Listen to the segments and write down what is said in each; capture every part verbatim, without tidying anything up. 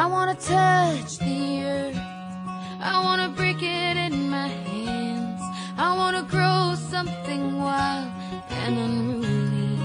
wanna touch the earth, I wanna break it in my hands, I wanna grow something wild and unruly.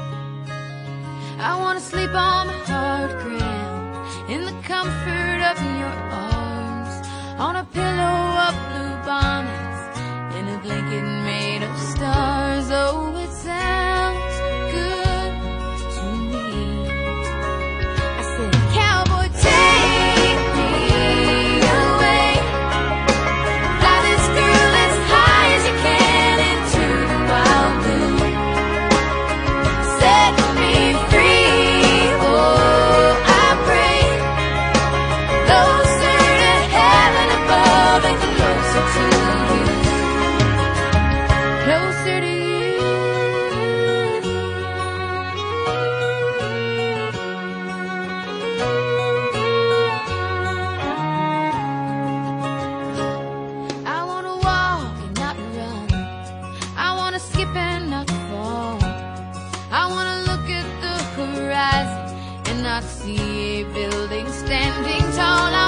I wanna sleep on the hard ground, in the comfort of your arms, on a pillow of blue bonnets, in a blanket made of stars. Oh, it sounds good to me. I said, cowboy, take me away, fly this girl as high as you can into the wild blue, set me free. Oh, I pray, closer to heaven above and closer to you, closer to you. I wanna walk and not run, I wanna skip and not fall, I wanna look at the horizon and not see a building standing tall.